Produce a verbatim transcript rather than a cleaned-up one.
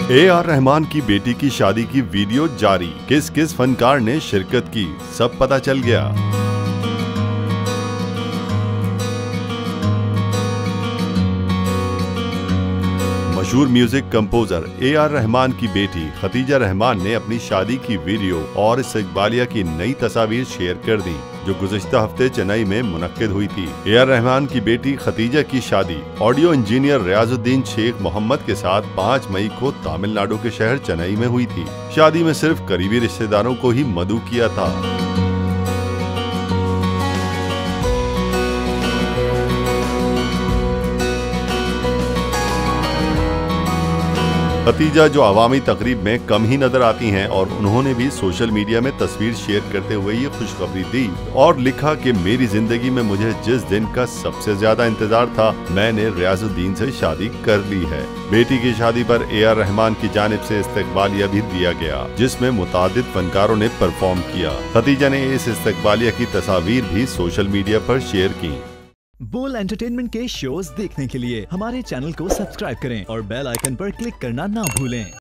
ए R Rahman की बेटी की शादी की वीडियो जारी, किस किस फनकार ने शिरकत की सब पता चल गया। मशहूर music composer A R Rahman की बेटी खतीजा रहमान ने अपनी शादी की वीडियो और इस्तकबालिया की नई तस्वीर शेयर कर दी, जो गुज़िश्ता हफ्ते चेन्नई में मुनक्किद हुई थी। ए आर रहमान की बेटी खतीजा की शादी ऑडियो इंजीनियर रियाजुद्दीन शेख मोहम्मद के साथ पाँच मई को तमिलनाडु के शहर चेन्नई में हुई थी। शादी में सिर्फ करीबी रिश्तेदारों को ही मदऊ किया था। खतीजा जो अवामी तकरीब में कम ही नजर आती हैं, और उन्होंने भी सोशल मीडिया में तस्वीर शेयर करते हुए ये खुशखबरी दी और लिखा कि मेरी जिंदगी में मुझे जिस दिन का सबसे ज्यादा इंतजार था, मैंने रियाजुद्दीन से शादी कर ली है। बेटी की शादी पर ए आर रहमान की जानिब से इस्तकबालिया भी दिया गया, जिसमें मुतादिद फनकारों ने परफॉर्म किया। खतीजा ने इस इस्तकबालिया की तस्वीर भी सोशल मीडिया पर शेयर की। बोल एंटरटेनमेंट के शोज देखने के लिए हमारे चैनल को सब्सक्राइब करें और बेल आइकन पर क्लिक करना ना भूलें।